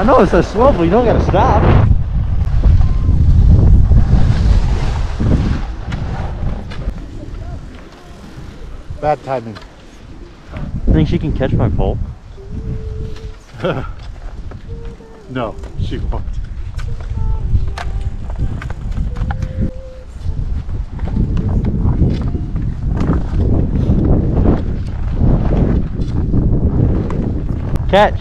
know it's so slow, but you don't gotta stop. Bad timing. Think she can catch my pole? No, she won't. Catch.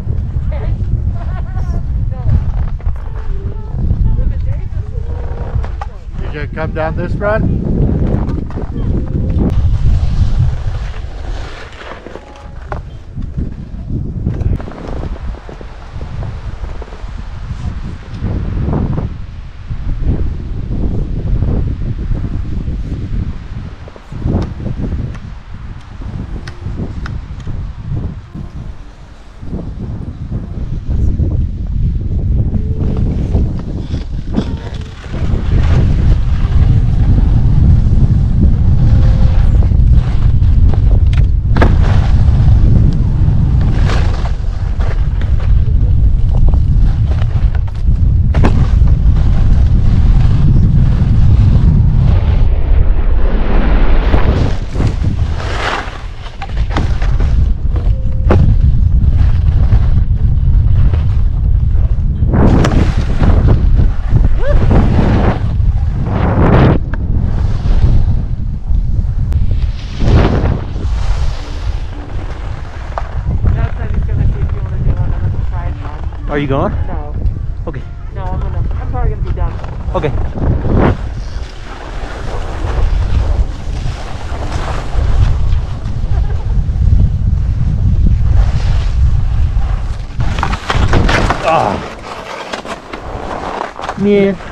You gonna come down this run? Are you going? No. Okay. No, I'm probably gonna be done. Okay. Ah. Man.